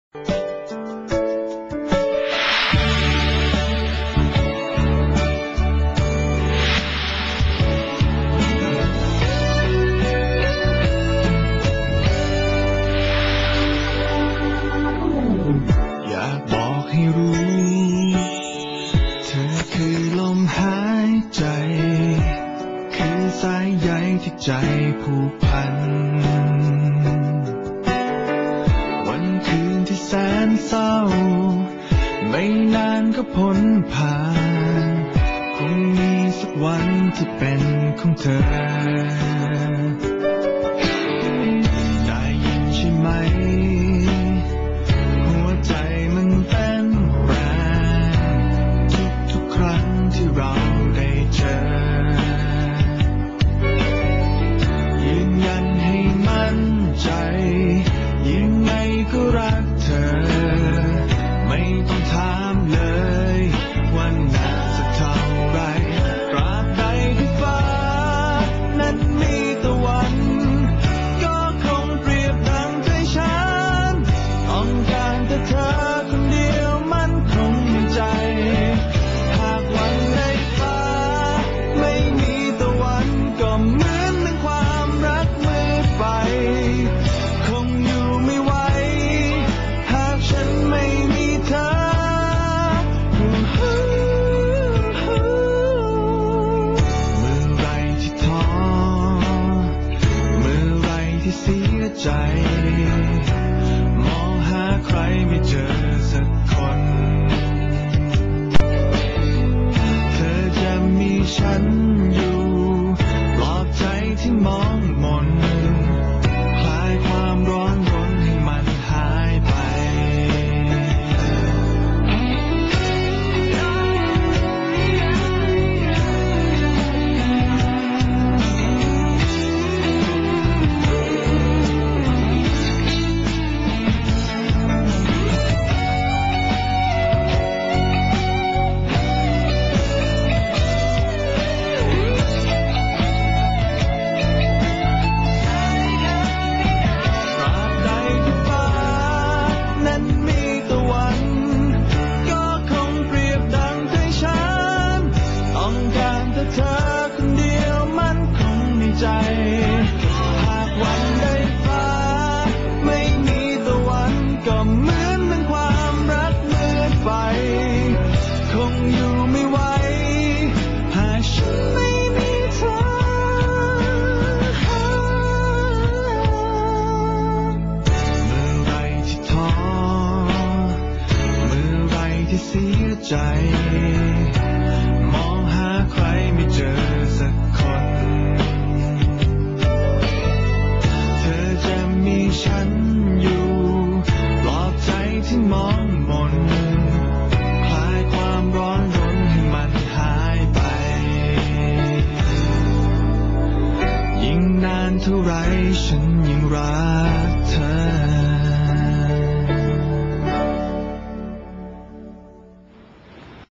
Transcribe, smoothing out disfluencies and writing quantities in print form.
อยากบอกให้รู้เธอคือลมหายใจคือสายใยที่ใจผูกพันวันคืนที่แสนเศร้าไม่นานก็พ้นผ่านคงมีสักวันที่เป็นของเธอได้ยินใช่ไหมหัวใจมันเต้นแรงทุกครั้งที่เราได้เจอยืนยันให้มั่นใจยังไงก็รักเธอไม่ต้องถามเลยว่านานสักเท่าไรตราบใดที่ฟ้านั้นมีตะวันก็คงเปรียบดังใจฉันต้องการแต่เธอคนเดียวมันคงในใจหากวันในฟ้าไม่มีตะวันก็เหมือนดังความรักมืดไปคงอยู่ไม่ไหวหากฉันไม่มีเธอเมื่อไรที่ท้อเมื่อไรที่เสียใจมองหาใครไม่เจอสักคนเธอจะมีฉันอยู่ปลอบใจที่มองมนคลายความร้อนรนให้มันหายไปตราบใดที่ฟ้านั้นมีตะวันก็คงเปรียบดังใจฉันต้องการแต่เธอคนเดียวมันคงในใจหากวันใดฟ้าไม่มีตะวันก็เหมือนดังความรักมืดไปคงอยู่ไม่ไหวหากฉันไม่มีเธอเมื่อไรที่ท้อเมื่อไรที่เสียใจมองหาใครไม่เจอสักคนเธอจะมีฉันอยู่ปลอบใจที่มองมนคลายความร้อนรนให้มันหายไปยิ่งนานเท่าไรฉันยิ่งรักเธอ